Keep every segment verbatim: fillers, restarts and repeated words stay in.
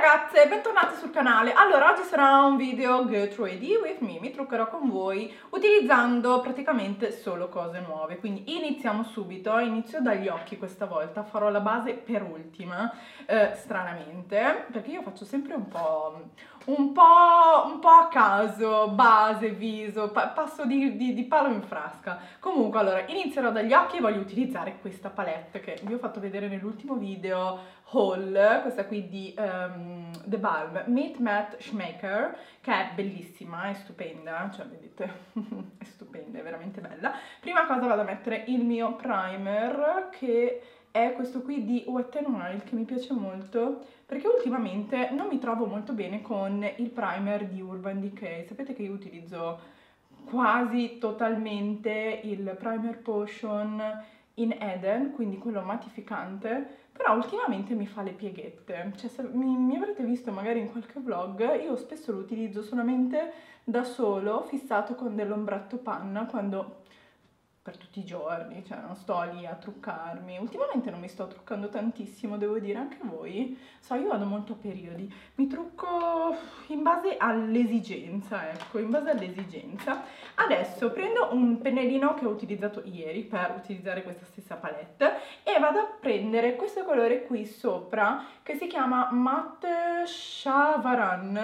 ragazze, bentornate sul canale. Allora, oggi sarà un video Get Ready With Me. Mi truccherò con voi utilizzando praticamente solo cose nuove. Quindi iniziamo subito, inizio dagli occhi questa volta. Farò la base per ultima, eh, stranamente, perché io faccio sempre un po', un po', un po' a caso, base, viso, pa passo di, di, di palo in frasca. Comunque, allora, inizierò dagli occhi e voglio utilizzare questa palette che vi ho fatto vedere nell'ultimo video haul, questa qui di um, The Balm Meet Matte Schmaker, che è bellissima, è stupenda, cioè vedete, è stupenda, è veramente bella. Prima cosa vado a mettere il mio primer, che è questo qui di Wet n Wild, che mi piace molto, perché ultimamente non mi trovo molto bene con il primer di Urban Decay. Sapete che io utilizzo quasi totalmente il primer potion in Eden, quindi quello mattificante, però ultimamente mi fa le pieghette. Cioè, se mi, mi avrete visto magari in qualche vlog, io spesso lo utilizzo solamente da solo, fissato con dell'ombretto panna, quando per tutti i giorni, cioè non sto lì a truccarmi. Ultimamente non mi sto truccando tantissimo, devo dire, anche voi. So, io vado molto a periodi, mi trucco in base all'esigenza, ecco, in base all'esigenza. Adesso prendo un pennellino che ho utilizzato ieri per utilizzare questa stessa palette e vado a prendere questo colore qui sopra, che si chiama Matte Shavaran.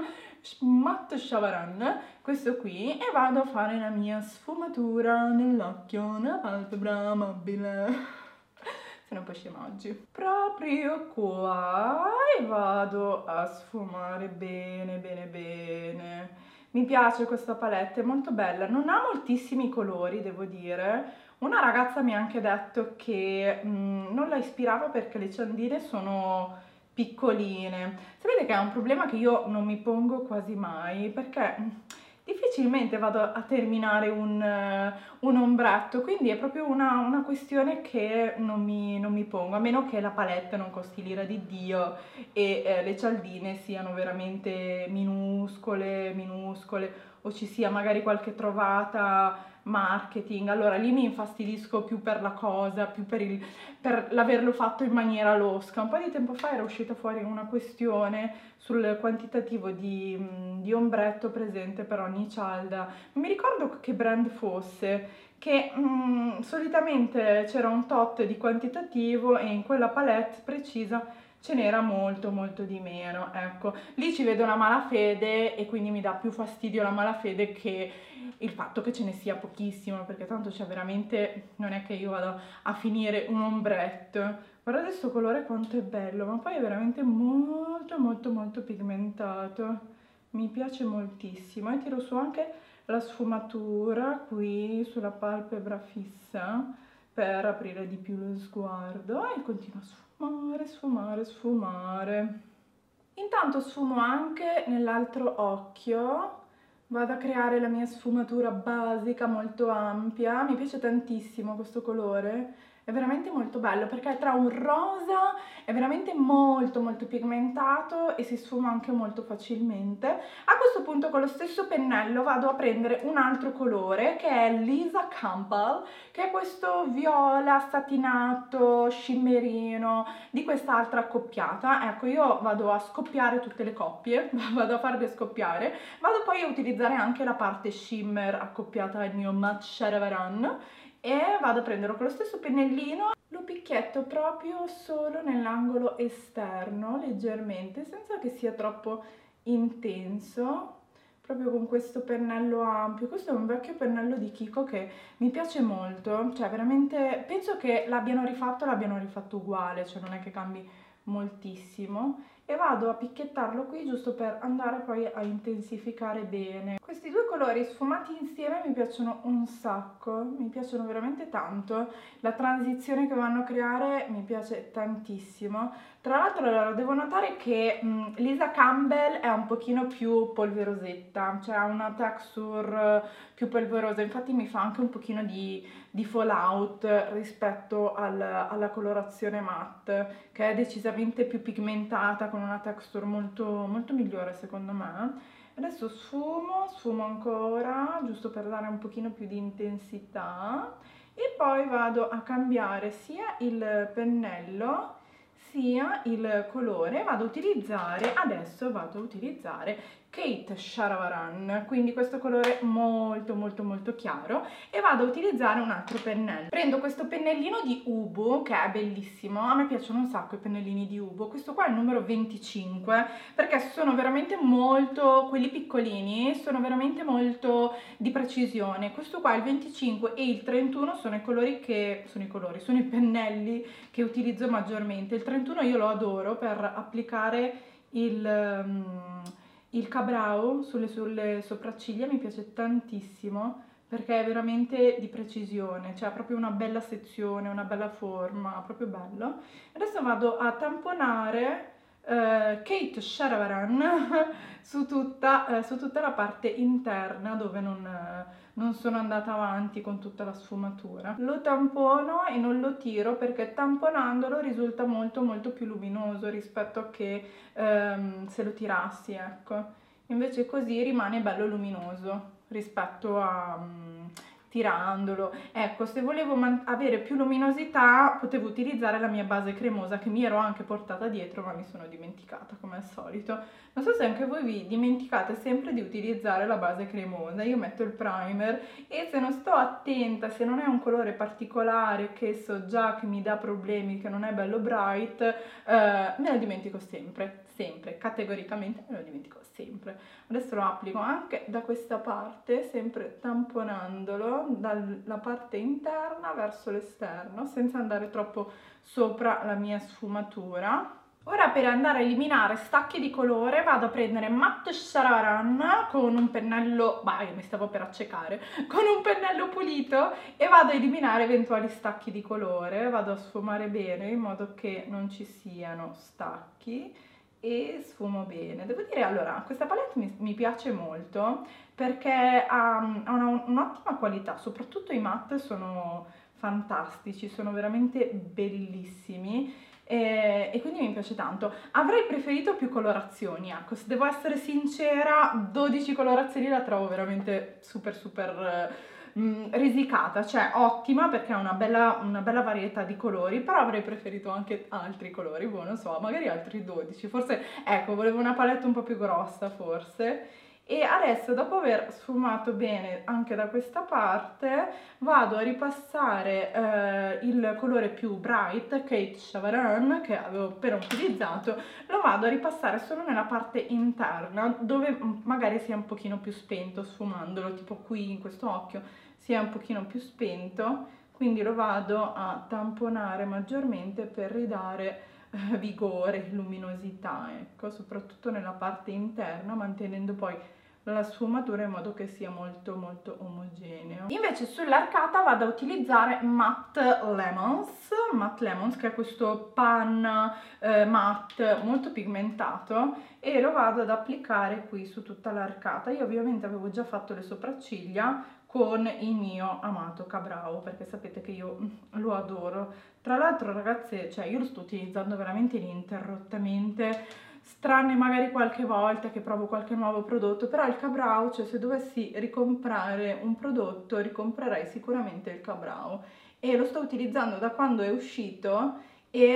Matte Shavaran, questo qui, e vado a fare la mia sfumatura nell'occhio, nella palpebra mobile. Sono un po' scema oggi. Proprio qua, e vado a sfumare bene bene bene. Mi piace questa palette, è molto bella, non ha moltissimi colori, devo dire. Una ragazza mi ha anche detto che mh, non la ispirava perché le ciondine sono piccoline. Sapete che è un problema che io non mi pongo quasi mai, perché difficilmente vado a terminare un, uh, un ombretto, quindi è proprio una, una questione che non mi, non mi pongo, a meno che la palette non costi l'ira di Dio e eh, le cialdine siano veramente minuscole, minuscole, o ci sia magari qualche trovata marketing, allora lì mi infastidisco più per la cosa, più per, il, per l'averlo fatto in maniera losca. Un po' di tempo fa era uscita fuori una questione sul quantitativo di, di ombretto presente per ogni cialda, non mi ricordo che brand fosse, che mh, solitamente c'era un tot di quantitativo e in quella palette precisa ce n'era molto molto di meno. Ecco, lì ci vedo la malafede e quindi mi dà più fastidio la malafede che il fatto che ce ne sia pochissimo, perché tanto c'è veramente, non è che io vado a finire un ombretto. Guardate questo colore quanto è bello, ma poi è veramente molto molto molto pigmentato, mi piace moltissimo. E tiro su anche la sfumatura qui sulla palpebra fissa per aprire di più lo sguardo e continuo a sfumare, sfumare, sfumare. Intanto sfumo anche nell'altro occhio, vado a creare la mia sfumatura basica molto ampia. Mi piace tantissimo questo colore, è veramente molto bello perché è tra un rosa, è veramente molto molto pigmentato e si sfuma anche molto facilmente. A questo punto con lo stesso pennello vado a prendere un altro colore che è Lisa Campbell, che è questo viola satinato scimmerino di quest'altra accoppiata. Ecco, io vado a scoppiare tutte le coppie, vado a farle scoppiare, vado poi a utilizzare anche la parte shimmer accoppiata al mio Matte Shavaran e vado a prendere con lo stesso pennellino, lo picchietto proprio solo nell'angolo esterno, leggermente, senza che sia troppo intenso, proprio con questo pennello ampio. Questo è un vecchio pennello di Kiko che mi piace molto, cioè veramente penso che l'abbiano rifatto, l'abbiano rifatto uguale, cioè non è che cambi moltissimo, e vado a picchiettarlo qui giusto per andare poi a intensificare bene. Questi due colori sfumati insieme mi piacciono un sacco, mi piacciono veramente tanto, la transizione che vanno a creare mi piace tantissimo. Tra l'altro allora, devo notare che mh, Lisa Campbell è un pochino più polverosetta, cioè ha una texture più polverosa, infatti mi fa anche un pochino di, di fallout rispetto al, alla colorazione matte, che è decisamente più pigmentata, con una texture molto, molto migliore secondo me. Adesso sfumo, sfumo ancora, giusto per dare un pochino più di intensità, e poi vado a cambiare sia il pennello sia il colore. Vado a utilizzare, adesso vado a utilizzare Kate Sharawaran, quindi questo colore molto molto molto chiaro, e vado a utilizzare un altro pennello. Prendo questo pennellino di Ubo che è bellissimo, a me piacciono un sacco i pennellini di Ubo, questo qua è il numero venticinque perché sono veramente molto, quelli piccolini sono veramente molto di precisione. Questo qua il venticinque e il trentuno sono i colori che sono i colori, sono i pennelli che utilizzo maggiormente. Il trentuno io lo adoro per applicare il um, il Ka-Brow sulle, sulle sopracciglia, mi piace tantissimo perché è veramente di precisione, cioè ha proprio una bella sezione, una bella forma, proprio bello. Adesso vado a tamponare eh, Kate Sharawaran su tutta, eh, su tutta la parte interna dove non, eh, non sono andata avanti con tutta la sfumatura. Lo tampono e non lo tiro perché tamponandolo risulta molto molto più luminoso rispetto a che ehm, se lo tirassi, ecco. Invece così rimane bello luminoso rispetto a um, tirandolo. Ecco, se volevo avere più luminosità potevo utilizzare la mia base cremosa che mi ero anche portata dietro, ma mi sono dimenticata come al solito. Non so se anche voi vi dimenticate sempre di utilizzare la base cremosa. Io metto il primer e se non sto attenta, se non è un colore particolare che so già che mi dà problemi, che non è bello bright, eh, me lo dimentico sempre, sempre, categoricamente me lo dimentico sempre. Adesso lo applico anche da questa parte, sempre tamponandolo dalla parte interna verso l'esterno, senza andare troppo sopra la mia sfumatura. Ora per andare a eliminare stacchi di colore vado a prendere Matte Sharawaran con un pennello, bah io mi stavo per accecare, con un pennello pulito e vado a eliminare eventuali stacchi di colore, vado a sfumare bene in modo che non ci siano stacchi e sfumo bene. Devo dire, allora, questa palette mi, mi piace molto perché ha, ha un'ottima qualità, soprattutto i matte sono fantastici, sono veramente bellissimi e, e quindi mi piace tanto. Avrei preferito più colorazioni, ecco, se devo essere sincera, dodici colorazioni la trovo veramente super super mh, risicata, cioè ottima perché ha una bella, una bella varietà di colori, però avrei preferito anche altri colori, boh, non so, magari altri dodici, forse, ecco, volevo una palette un po' più grossa forse. E adesso, dopo aver sfumato bene anche da questa parte, vado a ripassare eh, il colore più bright, Kate Sharawaran, che avevo appena utilizzato, lo vado a ripassare solo nella parte interna, dove magari sia un pochino più spento sfumandolo, tipo qui in questo occhio sia un pochino più spento, quindi lo vado a tamponare maggiormente per ridare eh, vigore, luminosità, ecco, soprattutto nella parte interna, mantenendo poi la sfumatura in modo che sia molto molto omogeneo. Invece sull'arcata vado a utilizzare Matte Lemons, Matte Lemons che è questo pan eh, matte molto pigmentato e lo vado ad applicare qui su tutta l'arcata. Io ovviamente avevo già fatto le sopracciglia con il mio amato Ka-Brow perché sapete che io lo adoro. Tra l'altro ragazze, cioè io lo sto utilizzando veramente ininterrottamente, tranne magari qualche volta che provo qualche nuovo prodotto, però il Ka-Brow, cioè se dovessi ricomprare un prodotto ricomprerei sicuramente il Ka-Brow e lo sto utilizzando da quando è uscito e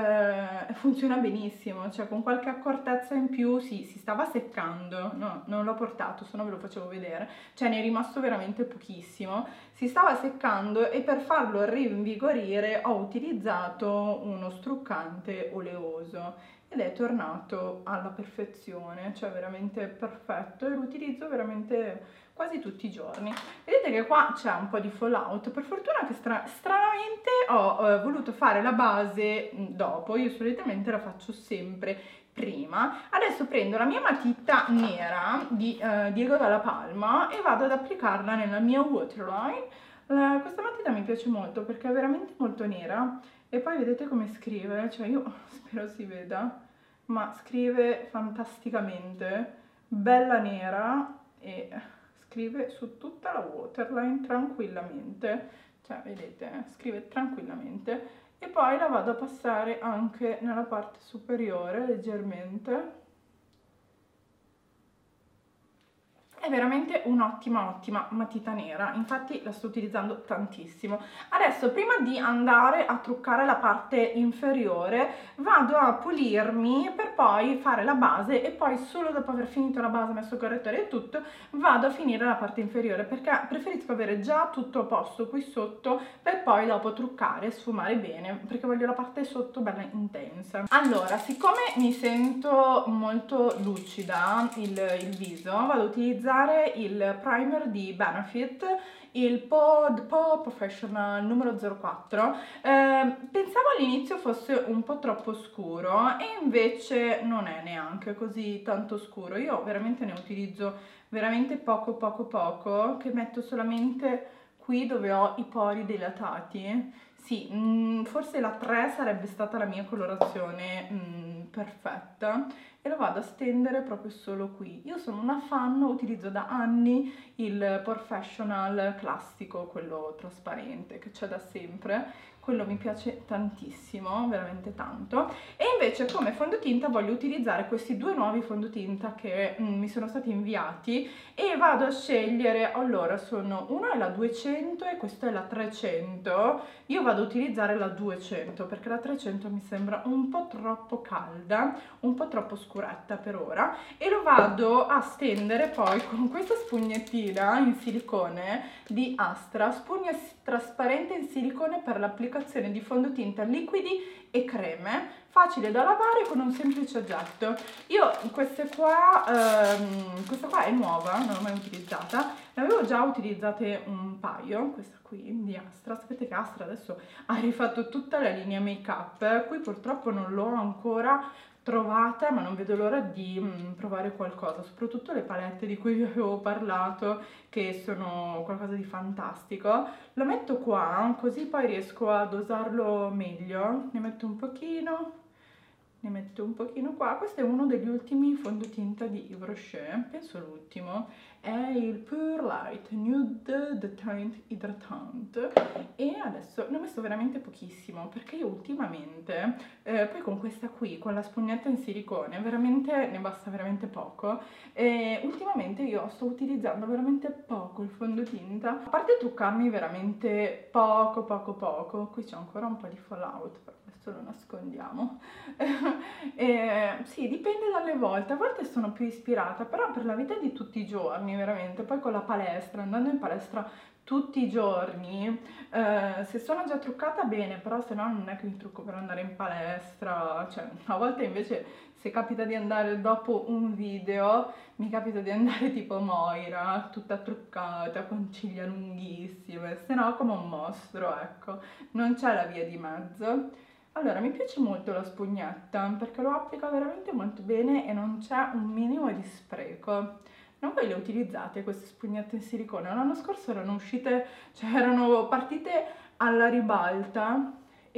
eh, funziona benissimo, cioè con qualche accortezza in più. Sì, si stava seccando, no, non l'ho portato, se no ve lo facevo vedere, cioè ne è rimasto veramente pochissimo, si stava seccando e per farlo rinvigorire ho utilizzato uno struccante oleoso ed è tornato alla perfezione, cioè veramente perfetto e lo utilizzo veramente quasi tutti i giorni. Vedete che qua c'è un po' di fallout, per fortuna che stra stranamente ho eh, voluto fare la base dopo, io solitamente la faccio sempre prima. Adesso prendo la mia matita nera di eh, Diego Dalla Palma e vado ad applicarla nella mia waterline. La, questa matita mi piace molto perché è veramente molto nera e poi vedete come scrive, cioè io spero si veda, ma scrive fantasticamente, bella nera e scrive su tutta la waterline tranquillamente, cioè vedete, scrive tranquillamente. E poi la vado a passare anche nella parte superiore leggermente. È veramente un'ottima ottima matita nera, infatti la sto utilizzando tantissimo. Adesso prima di andare a truccare la parte inferiore vado a pulirmi per poi fare la base e poi solo dopo aver finito la base, messo il correttore e tutto, vado a finire la parte inferiore perché preferisco avere già tutto a posto qui sotto per poi dopo truccare e sfumare bene, perché voglio la parte sotto bella intensa. Allora, siccome mi sento molto lucida il, il viso, vado a utilizzare il primer di Benefit, il Pod Po Professional numero zero quattro. Eh, pensavo all'inizio fosse un po' troppo scuro e invece non è neanche così tanto scuro. Io veramente ne utilizzo veramente poco poco poco, che metto solamente qui dove ho i pori dilatati. Sì, mh, forse la tre sarebbe stata la mia colorazione mh, perfetta, e lo vado a stendere proprio solo qui. Io sono una fan, utilizzo da anni il Professional classico, quello trasparente che c'è da sempre, quello mi piace tantissimo, veramente tanto. E invece come fondotinta voglio utilizzare questi due nuovi fondotinta che mm, mi sono stati inviati, e vado a scegliere, allora sono, uno è la duecento e questo è la trecento. Io vado ad utilizzare la duecento perché la trecento mi sembra un po' troppo calda, un po' troppo scuretta per ora, e lo vado a stendere poi con questa spugnettina in silicone di Astra, spugna trasparente in silicone per l'applicazione di fondotinta liquidi e creme, facile da lavare con un semplice oggetto. Io queste qua, ehm, questa qua è nuova, non l'ho mai utilizzata, ne avevo già utilizzate un paio, questa qui di Astra. Sapete che Astra adesso ha rifatto tutta la linea make up, qui purtroppo non l'ho ancora trovata, ma non vedo l'ora di mm, provare qualcosa, soprattutto le palette di cui vi avevo parlato, che sono qualcosa di fantastico. Lo metto qua così poi riesco a dosarlo meglio, ne metto un pochino, ne metto un pochino qua. Questo è uno degli ultimi fondotinta di Yves Rocher, penso l'ultimo, è il Pure Light Nude Detergent Hydratant, e adesso ne ho messo veramente pochissimo perché io ultimamente, eh, poi con questa qui, con la spugnetta in silicone, veramente ne basta veramente poco, e ultimamente io sto utilizzando veramente poco il fondotinta, a parte truccarmi veramente poco poco poco. Qui c'è ancora un po' di fallout, però questo lo nascondiamo. E, sì, dipende dalle volte, a volte sono più ispirata, però per la vita di tutti i giorni veramente, poi con la palestra, andando in palestra tutti i giorni, eh, se sono già truccata bene, però se no non è che mi trucco per andare in palestra, cioè a volte invece se capita di andare dopo un video, mi capita di andare tipo Moira, tutta truccata, con ciglia lunghissime, se no come un mostro, ecco, non c'è la via di mezzo. Allora, mi piace molto la spugnetta perché lo applica veramente molto bene e non c'è un minimo di spreco. Non voi le utilizzate queste spugnette in silicone? L'anno scorso erano uscite, cioè erano partite alla ribalta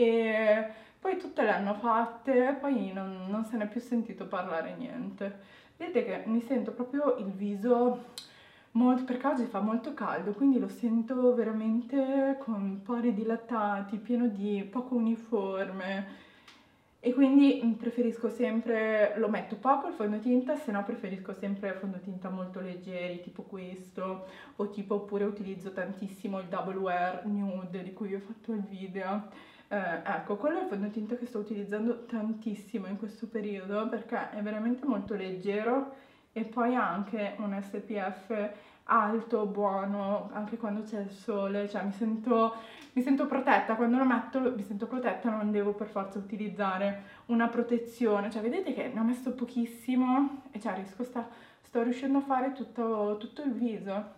e poi tutte le hanno fatte e poi non, non se n'è più sentito parlare niente. Vedete che mi sento proprio il viso molto, perché oggi fa molto caldo, quindi lo sento veramente con pori dilatati, pieno di poco uniforme, e quindi preferisco sempre, lo metto poco il fondotinta, se no preferisco sempre fondotinta molto leggeri, tipo questo, o tipo, oppure utilizzo tantissimo il Double Wear Nude di cui vi ho fatto il video. Eh, ecco, quello è il fondotinta che sto utilizzando tantissimo in questo periodo perché è veramente molto leggero e poi ha anche un S P F alto, buono, anche quando c'è il sole, cioè mi sento, mi sento protetta, quando lo metto mi sento protetta, non devo per forza utilizzare una protezione, cioè vedete che ne ho messo pochissimo e cioè riesco, sta, sto riuscendo a fare tutto, tutto il viso.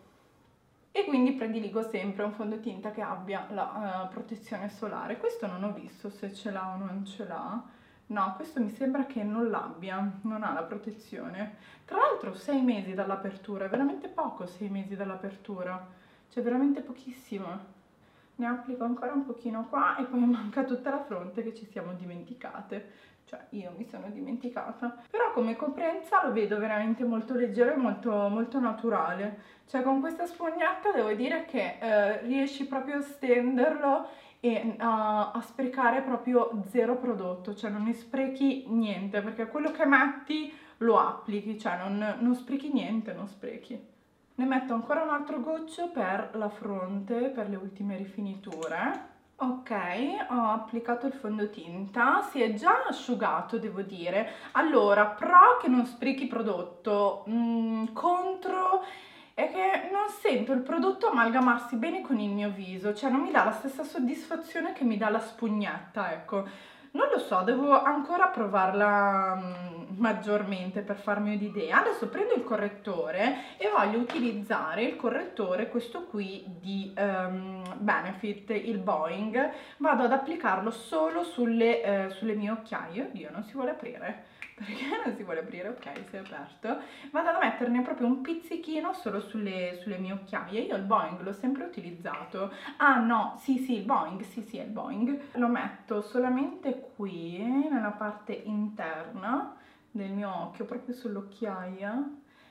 E quindi prediligo sempre un fondotinta che abbia la uh, protezione solare. Questo non ho visto se ce l'ha o non ce l'ha. No, questo mi sembra che non l'abbia, non ha la protezione. Tra l'altro sei mesi dall'apertura, è veramente poco sei mesi dall'apertura, cioè veramente pochissimo. Ne applico ancora un pochino qua e poi manca tutta la fronte che ci siamo dimenticate. Cioè io mi sono dimenticata, però come coprenza lo vedo veramente molto leggero e molto, molto naturale, cioè con questa spugnetta devo dire che eh, riesci proprio a stenderlo e a, a sprecare proprio zero prodotto, cioè non ne sprechi niente, perché quello che metti lo applichi, cioè non, non sprechi niente, non sprechi. Ne metto ancora un altro goccio per la fronte, per le ultime rifiniture. Ok, ho applicato il fondotinta, si è già asciugato, devo dire. Allora, pro che non sprechi prodotto, mm, contro è che non sento il prodotto amalgamarsi bene con il mio viso, cioè non mi dà la stessa soddisfazione che mi dà la spugnetta, ecco. Non lo so, devo ancora provarla mm, maggiormente per farmi un'idea. Adesso prendo il correttore e voglio utilizzare il correttore, questo qui di ehm, Benefit, il Boeing. Vado ad applicarlo solo sulle, eh, sulle mie occhiaie. Oddio, non si vuole aprire. Perché non si vuole aprire? Ok, si è aperto. Vado ad metterne proprio un pizzichino solo sulle, sulle mie occhiaie. Io il Boeing l'ho sempre utilizzato. Ah no, sì sì, il Boeing, sì sì, è il Boeing. Lo metto solamente qui, nella parte interna del mio occhio, proprio sull'occhiaia.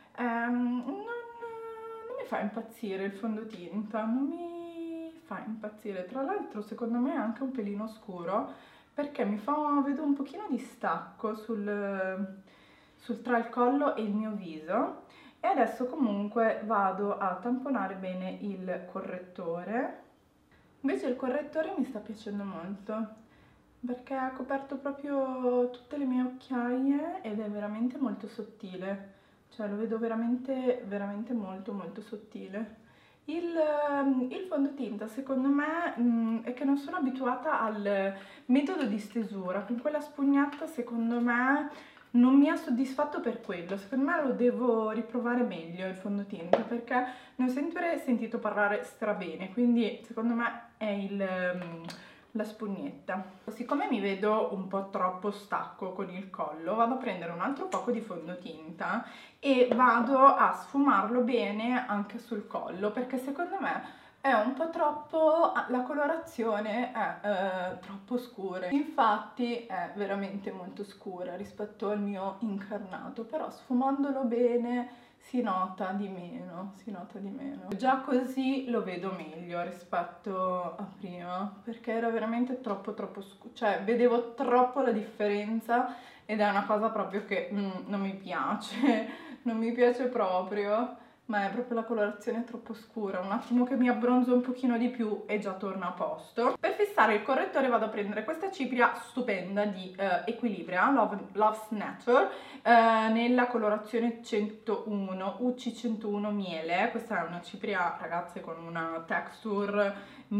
Ehm, non, non mi fa impazzire il fondotinta, non mi fa impazzire. Tra l'altro secondo me è anche un pelino scuro, perché mi fa, vedo un pochino di stacco sul, sul tra il collo e il mio viso. E adesso comunque vado a tamponare bene il correttore. Invece il correttore mi sta piacendo molto, perché ha coperto proprio tutte le mie occhiaie ed è veramente molto sottile, cioè lo vedo veramente, veramente molto molto sottile. Il, ehm, il fondotinta secondo me mm, è che non sono abituata al metodo di stesura, con quella spugnetta secondo me non mi ha soddisfatto per quello, secondo me lo devo riprovare meglio il fondotinta, perché ne ho sempre sentito parlare strabene, quindi secondo me è il, ehm, la spugnetta. Siccome mi vedo un po' troppo stacco con il collo, vado a prendere un altro poco di fondotinta e vado a sfumarlo bene anche sul collo, perché secondo me è un po' troppo, la colorazione è eh, troppo scura, infatti è veramente molto scura rispetto al mio incarnato, però sfumandolo bene si nota di meno, si nota di meno. Già così lo vedo meglio rispetto a prima, perché era veramente troppo troppo scuro, cioè vedevo troppo la differenza ed è una cosa proprio che mm, non mi piace, non mi piace proprio. Ma è proprio la colorazione troppo scura, un attimo che mi abbronzo un pochino di più e già torna a posto. Per fissare il correttore vado a prendere questa cipria stupenda di eh, Equilibria, Love, Love's Nature, eh, nella colorazione centouno, U C centouno Miele. Questa è una cipria, ragazze, con una texture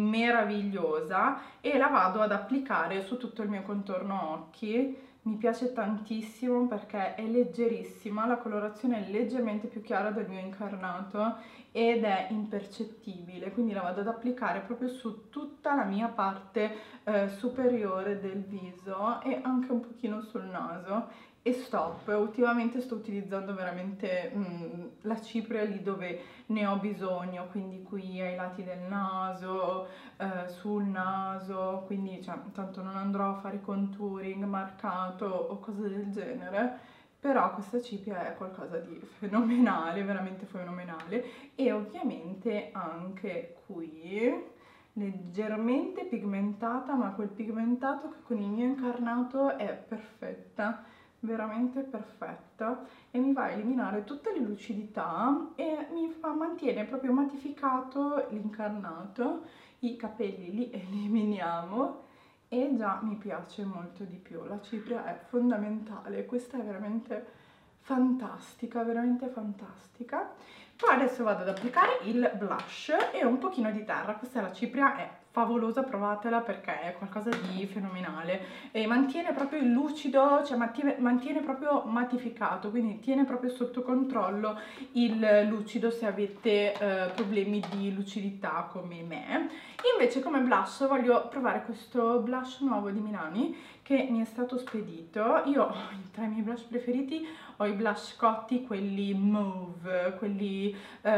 meravigliosa e la vado ad applicare su tutto il mio contorno occhi. Mi piace tantissimo perché è leggerissima, la colorazione è leggermente più chiara del mio incarnato ed è impercettibile, quindi la vado ad applicare proprio su tutta la mia parte eh, superiore del viso e anche un pochino sul naso. E stop, ultimamente sto utilizzando veramente mm, la cipria lì dove ne ho bisogno, quindi qui ai lati del naso, eh, sul naso, quindi cioè, tanto non andrò a fare contouring marcato o cose del genere, però questa cipria è qualcosa di fenomenale, veramente fenomenale. E ovviamente anche qui leggermente pigmentata, ma quel pigmentato che con il mio incarnato è perfetta, veramente perfetta, e mi va a eliminare tutte le lucidità e mi fa, mantiene proprio mattificato l'incarnato. I capelli li eliminiamo e già mi piace molto di più. La cipria è fondamentale, questa è veramente fantastica, veramente fantastica. Poi adesso vado ad applicare il blush e un pochino di terra. Questa è la cipria, è favolosa, provatela perché è qualcosa di fenomenale e mantiene proprio il lucido, cioè mantiene, mantiene proprio mattificato, quindi tiene proprio sotto controllo il lucido se avete eh, problemi di lucidità come me. Invece come blush voglio provare questo blush nuovo di Milani che mi è stato spedito. Io tra i miei blush preferiti ho i blush cotti, quelli mauve, quelli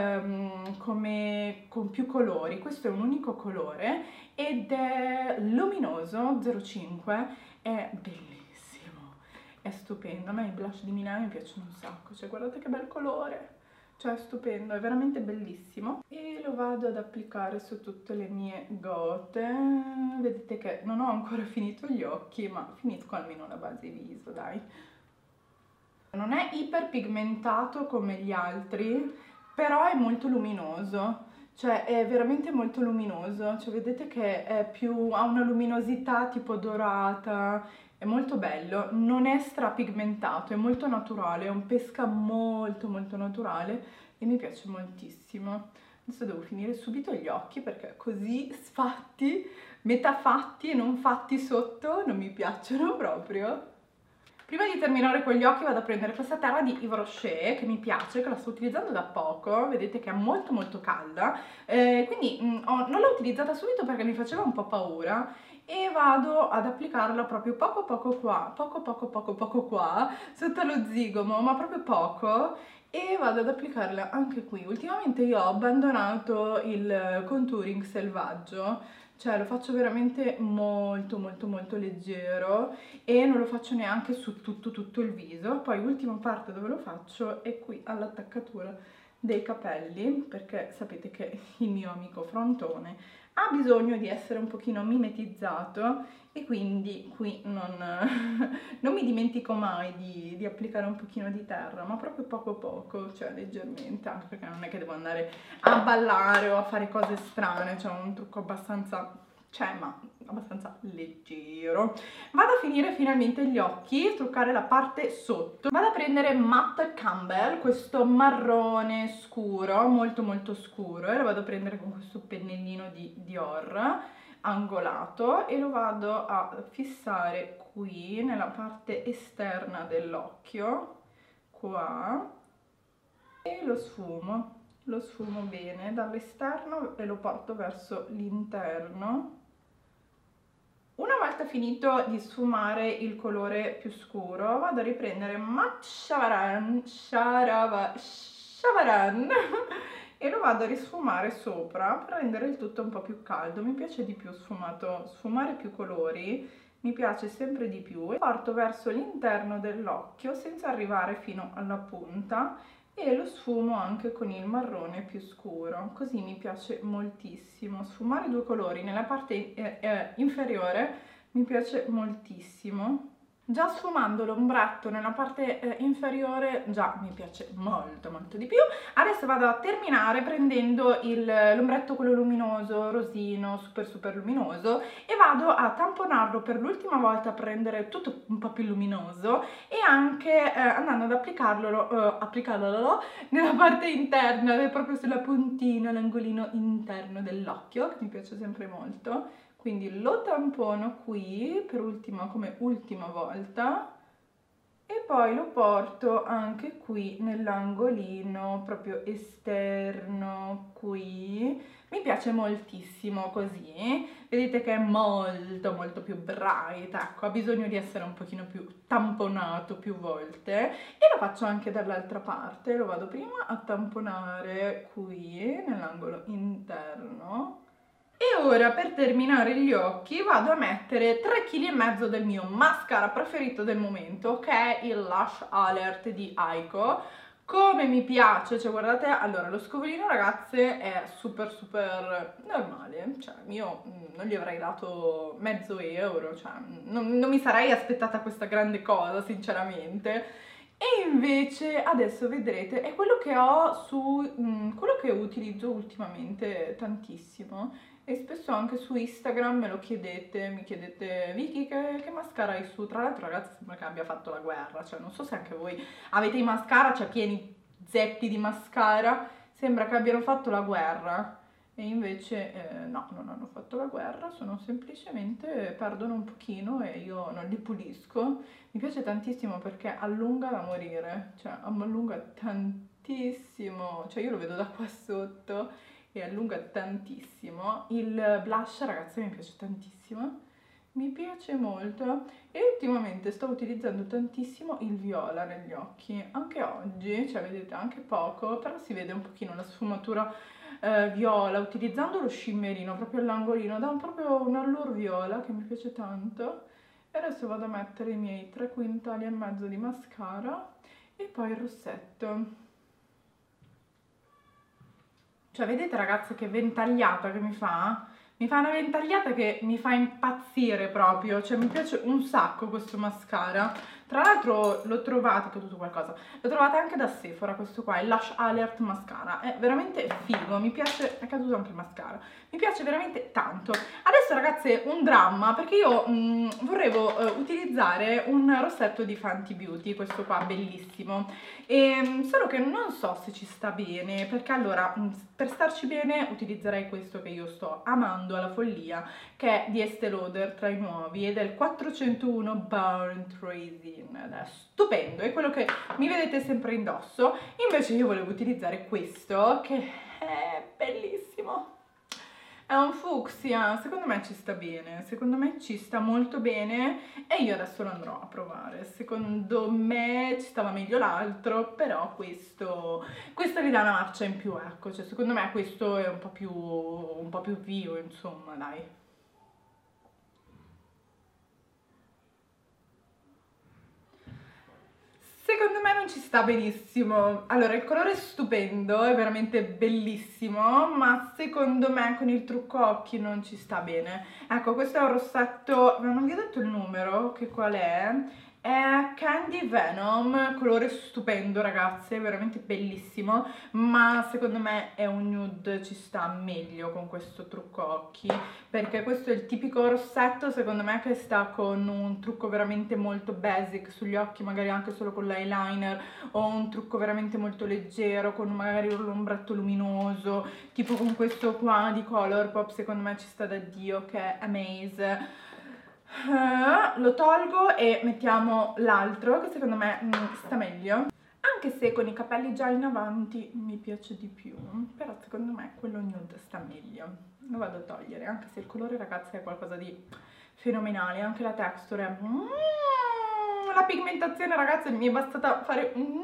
um, come con più colori. Questo è un unico colore ed è luminoso, zero cinque, è bellissimo, è stupendo. A me i blush di Milani mi piacciono un sacco, cioè guardate che bel colore, cioè è stupendo, è veramente bellissimo. E lo vado ad applicare su tutte le mie gote. Vedete che non ho ancora finito gli occhi, ma finisco almeno la base viso, dai. Non è iperpigmentato come gli altri, però è molto luminoso, cioè è veramente molto luminoso, cioè vedete che è più, ha una luminosità tipo dorata, è molto bello, non è strapigmentato, è molto naturale, è un pesca molto molto naturale e mi piace moltissimo. Adesso devo finire subito gli occhi perché così sfatti, metà fatti e non fatti sotto, non mi piacciono proprio. Prima di terminare con gli occhi vado a prendere questa terra di Yves Rocher che mi piace, che la sto utilizzando da poco, vedete che è molto molto calda, eh, quindi mh, ho, non l'ho utilizzata subito perché mi faceva un po' paura e vado ad applicarla proprio poco poco qua, poco poco poco poco qua, sotto lo zigomo, ma proprio poco, e vado ad applicarla anche qui. Ultimamente io ho abbandonato il contouring selvaggio, cioè lo faccio veramente molto molto molto leggero e non lo faccio neanche su tutto tutto il viso. Poi l'ultima parte dove lo faccio è qui all'attaccatura dei capelli, perché sapete che il mio amico frontone ha bisogno di essere un pochino mimetizzato e quindi qui non, non mi dimentico mai di, di applicare un pochino di terra, ma proprio poco poco, cioè leggermente, anche perché non è che devo andare a ballare o a fare cose strane, cioè un trucco abbastanza, cioè ma abbastanza leggero. Vado a finire finalmente gli occhi, truccare la parte sotto. Vado a prendere Matte Campbell, questo marrone scuro, molto molto scuro, e lo vado a prendere con questo pennellino di Dior angolato e lo vado a fissare qui nella parte esterna dell'occhio, qua, e lo sfumo. Lo sfumo bene dall'esterno e lo porto verso l'interno. Una volta finito di sfumare il colore più scuro, vado a riprendere Matte Chavaran, Charava, Chavaran e lo vado a risfumare sopra per rendere il tutto un po' più caldo. Mi piace di più sfumato, sfumare più colori, mi piace sempre di più. E porto verso l'interno dell'occhio senza arrivare fino alla punta e lo sfumo anche con il marrone più scuro, così mi piace moltissimo. Sfumare due colori nella parte eh, eh, inferiore mi piace moltissimo. Già sfumando l'ombretto nella parte eh, inferiore già mi piace molto molto di più. Adesso vado a terminare prendendo l'ombretto quello luminoso, rosino, super super luminoso, e vado a tamponarlo per l'ultima volta per rendere tutto un po' più luminoso e anche eh, andando ad applicarlo, eh, applicarlo nella parte interna, proprio sulla puntina, l'angolino interno dell'occhio, che mi piace sempre molto. Quindi lo tampono qui per ultima, come ultima volta, e poi lo porto anche qui nell'angolino proprio esterno qui. Mi piace moltissimo così, vedete che è molto molto più bright, ecco, ha bisogno di essere un pochino più tamponato più volte, e lo faccio anche dall'altra parte. Lo vado prima a tamponare qui nell'angolo interno. E ora, per terminare gli occhi, vado a mettere tre chili e mezzo del mio mascara preferito del momento, che è il Lash Alert di Aiko. Come mi piace, cioè guardate, allora lo scovolino ragazze è super super normale, cioè io non gli avrei dato mezzo euro, cioè non, non mi sarei aspettata questa grande cosa sinceramente. E invece adesso vedrete, è quello che ho su, mh, quello che utilizzo ultimamente tantissimo, e spesso anche su Instagram me lo chiedete, mi chiedete Vicky che, che mascara hai su? Tra l'altro ragazzi sembra che abbia fatto la guerra, cioè non so se anche voi avete i mascara, cioè pieni zeppi di mascara, sembra che abbiano fatto la guerra. E invece eh, no, non hanno fatto la guerra, sono semplicemente, perdono un pochino e io non li pulisco. Mi piace tantissimo perché allunga da morire, cioè allunga tantissimo, cioè io lo vedo da qua sotto e allunga tantissimo. Il blush ragazzi mi piace tantissimo, mi piace molto, e ultimamente sto utilizzando tantissimo il viola negli occhi, anche oggi, cioè vedete anche poco, però si vede un pochino la sfumatura eh, viola, utilizzando lo shimmerino proprio all'angolino, dà un, proprio un allure viola che mi piace tanto. E adesso vado a mettere i miei tre quintali e mezzo di mascara e poi il rossetto. Cioè vedete ragazze che ventagliata che mi fa? Mi fa una ventagliata che mi fa impazzire proprio, cioè mi piace un sacco questo mascara. Tra l'altro lo trovate, è caduto qualcosa, lo trovate anche da Sephora questo qua, il Lash Alert Mascara, è veramente figo, mi piace, è caduto anche il mascara, mi piace veramente tanto. Adesso ragazze un dramma, perché io mh, vorrevo uh, utilizzare un rossetto di Fenty Beauty, questo qua bellissimo, e, solo che non so se ci sta bene, perché allora mh, per starci bene utilizzerei questo che io sto amando alla follia, che è di Estée Lauder, tra i nuovi, ed è il quattrocentouno Born Tracing, ed è stupendo, è quello che mi vedete sempre indosso. Invece io volevo utilizzare questo che è bellissimo, è un fucsia, secondo me ci sta bene, secondo me ci sta molto bene e io adesso lo andrò a provare. Secondo me ci stava meglio l'altro, però questo, questo gli dà una marcia in più, ecco, cioè secondo me questo è un po' più, un po' più vivo, insomma, dai. Secondo me non ci sta benissimo. Allora, il colore è stupendo, è veramente bellissimo, ma secondo me con il trucco occhi non ci sta bene. Ecco, questo è un rossetto, ma non vi ho detto il numero, che qual è? È Candy Venom, colore stupendo ragazze, veramente bellissimo, ma secondo me è un nude, ci sta meglio con questo trucco occhi, perché questo è il tipico rossetto secondo me che sta con un trucco veramente molto basic sugli occhi, magari anche solo con l'eyeliner, o un trucco veramente molto leggero con magari un ombretto luminoso, tipo con questo qua di Colourpop, secondo me ci sta da Dio, che è Amaze. Uh, lo tolgo e mettiamo l'altro che secondo me mm, sta meglio, anche se con i capelli già in avanti mi piace di più, però secondo me quello nude sta meglio. Lo vado a togliere, anche se il colore ragazzi è qualcosa di fenomenale, anche la texture è... mm, la pigmentazione ragazzi mi è bastata fare mm,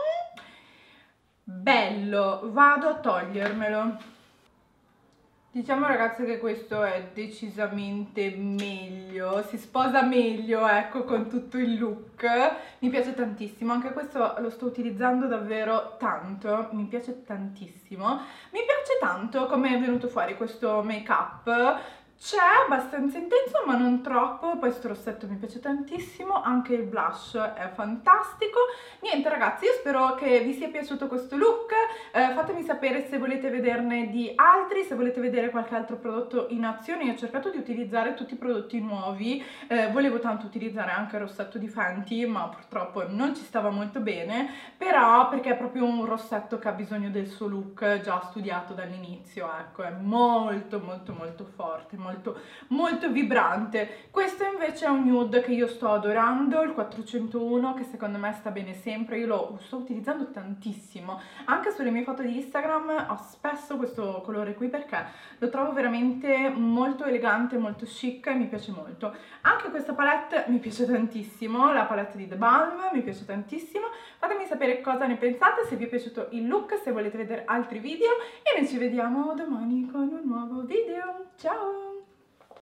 bello, vado a togliermelo. Diciamo ragazzi che questo è decisamente meglio, si sposa meglio ecco con tutto il look, mi piace tantissimo, anche questo lo sto utilizzando davvero tanto, mi piace tantissimo, mi piace tanto come è venuto fuori questo make up. C'è abbastanza intenso ma non troppo, poi questo rossetto mi piace tantissimo, anche il blush è fantastico. Niente ragazzi, io spero che vi sia piaciuto questo look, eh, fatemi sapere se volete vederne di altri, se volete vedere qualche altro prodotto in azione. Io ho cercato di utilizzare tutti i prodotti nuovi, eh, volevo tanto utilizzare anche il rossetto di Fenty ma purtroppo non ci stava molto bene, però perché è proprio un rossetto che ha bisogno del suo look già studiato dall'inizio, ecco, è molto molto molto forte, molto molto vibrante. Questo invece è un nude che io sto adorando, il quattrocentouno, che secondo me sta bene sempre, io lo sto utilizzando tantissimo, anche sulle mie foto di Instagram ho spesso questo colore qui perché lo trovo veramente molto elegante, molto chic e mi piace molto. Anche questa palette mi piace tantissimo, la palette di The Balm mi piace tantissimo, fatemi sapere cosa ne pensate, se vi è piaciuto il look, se volete vedere altri video e noi ci vediamo domani con un nuovo video, ciao!